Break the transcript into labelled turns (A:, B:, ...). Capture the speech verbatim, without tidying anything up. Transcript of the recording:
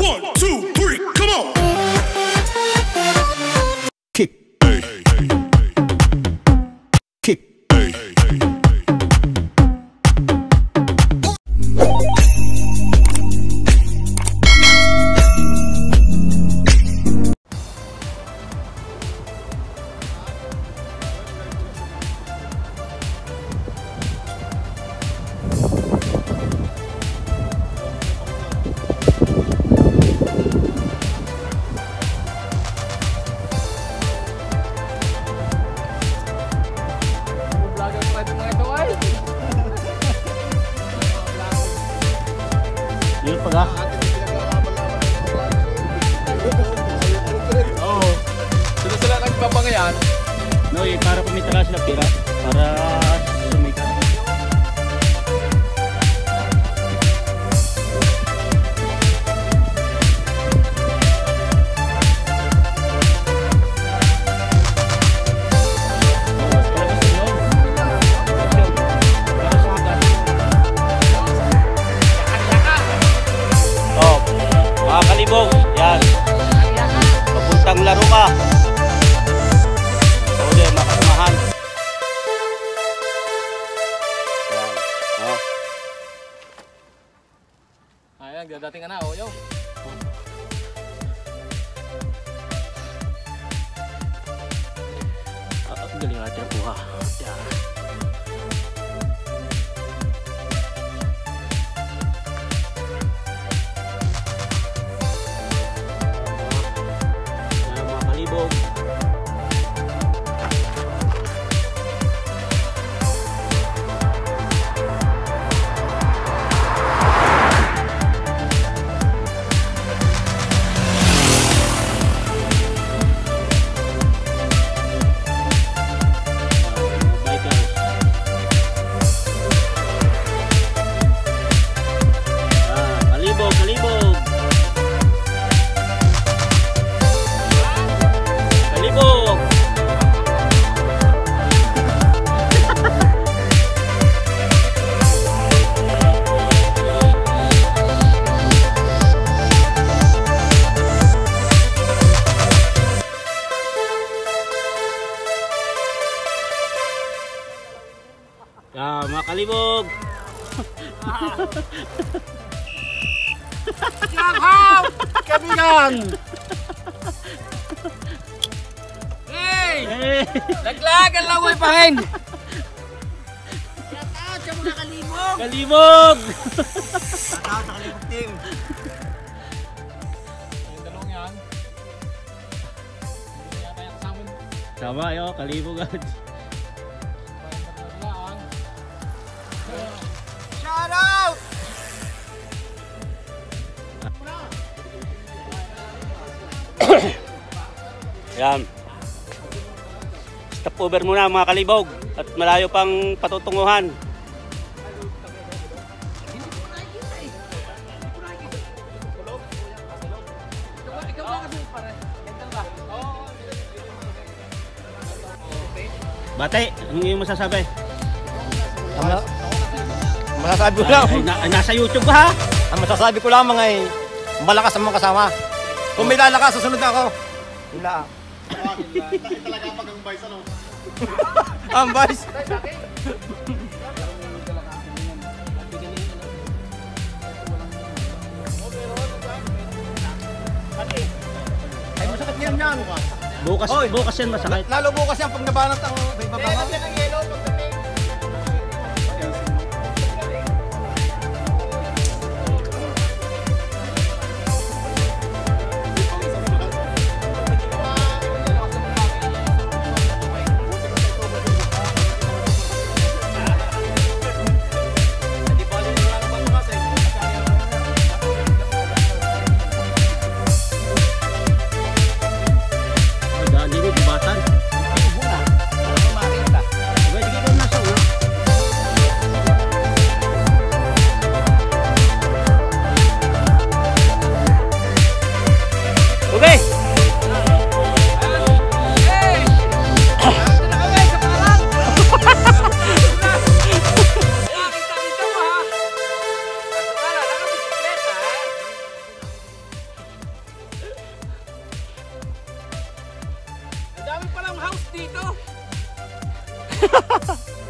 A: One, two, three, come on. Kick. Kick.
B: Yun pala.
C: Oo. Sila sila nagpapangayan.
B: No, eh, para kumita ka sila pira. Para sumikat. Kalibog, yan. Papuntang laro ka. Uli, makasamahan. Yan. Oh.
C: Ayan, dadating ka na, oh, yo.
B: Ah, galing natin po ha. Yan. Kalibog. Kalibog, kalibog. Kalibog. Ya, mga kalibog.
C: Yang kaibigan! Hey!
B: Eh,
C: Laglag ang laway pahin!
D: Shoutout sa mga kalibog!
B: kalibog.
D: Shoutout sa kalibog team!
C: Yung dalawang yan. Hindi yata yung kasama.
B: Sama yo, kalibog.
D: Shoutout!
B: Yan. Stop over muna mga kalibog at malayo pang patutunguhan. Bate, ano yung masasabi?
D: Ang masasabi ko lang,
B: Ay, na, ay, nasa YouTube ba ha?
D: ang masasabi ko lang mga eh, malakas ang mga kasama. Kung may lalakas, susunod na ako. Wala.
E: Talaga pag ang vice ano?
D: Ang vice. Ay, masakit yan yan.
B: Bukas,
D: Oy.
B: bukas yan masakit.
D: Lalo bukas yan pag nabanat ang may babangaw.
B: Daan din yung bubatan.
C: dami palang house dito.